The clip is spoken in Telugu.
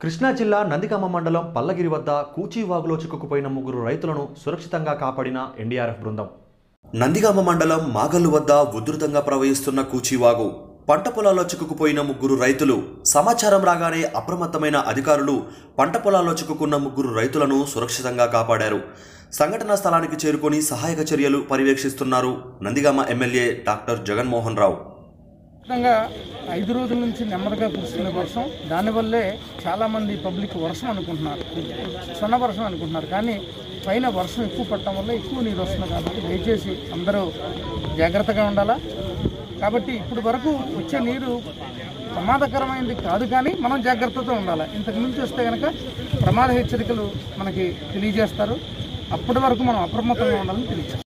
కృష్ణా జిల్లా నందిగామ మండలం పల్లగిరి వద్ద కూచివాగులో చిక్కుకుపోయిన ముగ్గురు రైతులను సురక్షితంగా కాపాడిన NDRF బృందం. నందిగామ మండలం మాగల్లు వద్ద ఉధృతంగా ప్రవహిస్తున్న కూచివాగు పంట పొలాల్లో చిక్కుకుపోయిన ముగ్గురు రైతులు సమాచారం రాగానే అప్రమత్తమైన అధికారులు పంట పొలాల్లో చిక్కుకున్న ముగ్గురు రైతులను సురక్షితంగా కాపాడారు. సంఘటనా స్థలానికి చేరుకొని సహాయక చర్యలు పర్యవేక్షిస్తున్నారు నందిగామ ఎమ్మెల్యే డాక్టర్ జగన్మోహన్ రావు. 5 రోజుల నుంచి నెమ్మదిగా కురుస్తున్న వర్షం, దానివల్లే చాలామంది పబ్లిక్ వర్షం అనుకుంటున్నారు, సన్న వర్షం అనుకుంటున్నారు. కానీ పైన వర్షం ఎక్కువ పడటం వల్ల ఎక్కువ నీరు వస్తుంది. కాబట్టి దయచేసి అందరూ జాగ్రత్తగా ఉండాలా. కాబట్టి ఇప్పుడు వరకు వచ్చే నీరు ప్రమాదకరమైనది కాదు, కానీ మనం జాగ్రత్తతో ఉండాలి. ఇంతకు మించి వస్తే కనుక ప్రమాద హెచ్చరికలు మనకి తెలియజేస్తారు. అప్పటి వరకు మనం అప్రమత్తంగా ఉండాలని తెలియజేస్తాం.